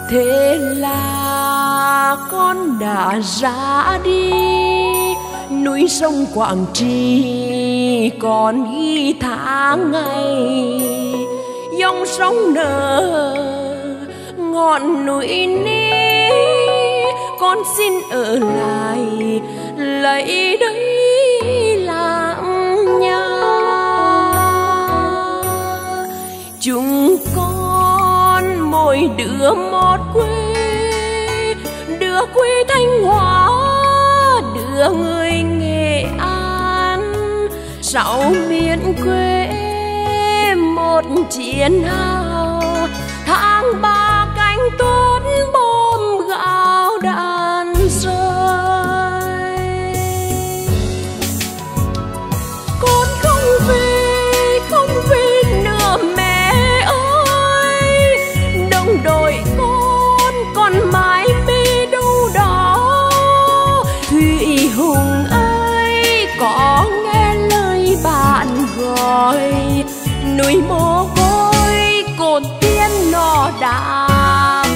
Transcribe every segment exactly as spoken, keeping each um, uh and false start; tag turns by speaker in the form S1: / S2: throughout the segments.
S1: Thế là con đã ra đi, núi sông Quảng Trị còn ghi tháng ngày. Dòng sông nở ngọn núi ní, con xin ở lại lấy đấy làm nhà. Chúng con mỗi đứa một quê, đứa quê Thanh Hóa, đứa người Nghệ An. Sáu miền quê một chiến hào, tháng ba cánh tốt bom gạo đàn rơi. Con không về, không về nữa mẹ ơi, đồng đội con còn mãi về đâu đó. Thủy Hùng ơi, có nghe lời bạn gọi, núi mồ côi cột tiên nó đang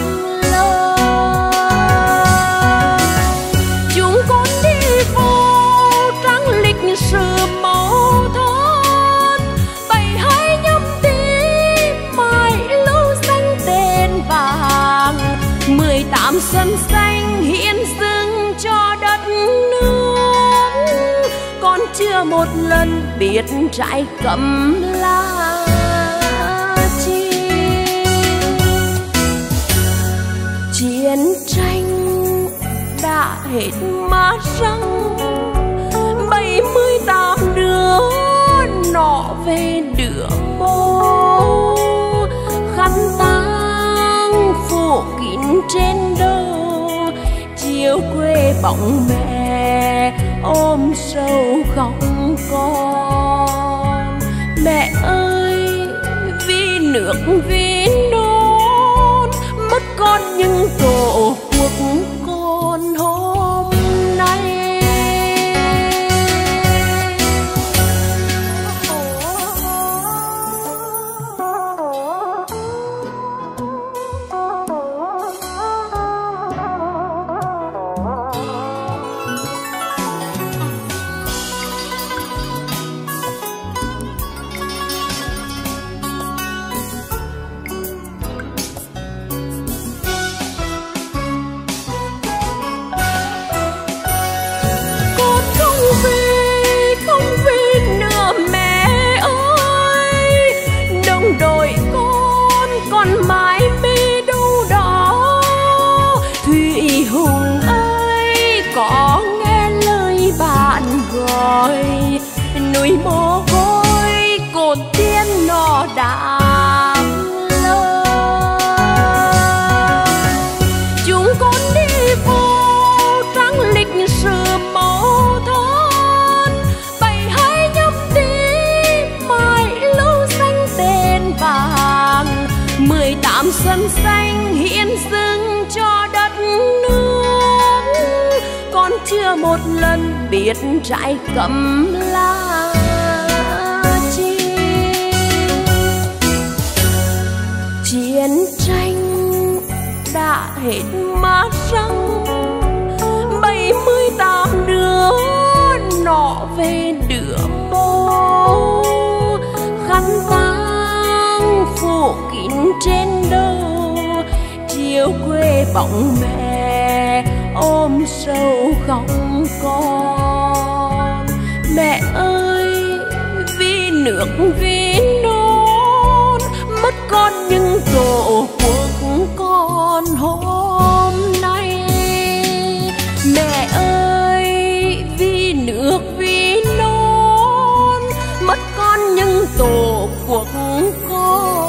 S1: lời. Chúng con đi vô trang lịch sử màu thớt, bảy hai nhâm tí mãi lưu danh tên vàng. Mười tám sân xanh hiến dâng cho đất nước, con chưa một lần biết trái cẩm lá chi. Chiến tranh đã hết má răng, bảy mươi tám đứa nọ về đứa mô. Khăn tang phủ kín trên đầu, chiều quê bóng mẹ ôm sầu khóc con. Mẹ ơi, vì nước vì nôn, mất con nhưng tổ quốc con hôm nay. Núi mồ côi cột tiên nó đang lời. Chúng con đi vô trang lịch sử màu thớt, bảy hai nhâm tí mãi lưu danh tên vàng. Mười tám sân xanh hiến dâng cho đất nước, con chưa một lần biết trái cẩm lá chi. Chiến tranh đã hết má răng, bảy mươi tám đứa nọ về đứa mô. Khăn tang phủ kín trên đầu, chiều quê bóng mẹ ôm sầu khóc con. Mẹ ơi, vì nước vì nôn, mất con nhưng tổ quốc con hôm nay. Mẹ ơi, vì nước vì nôn, mất con nhưng tổ quốc con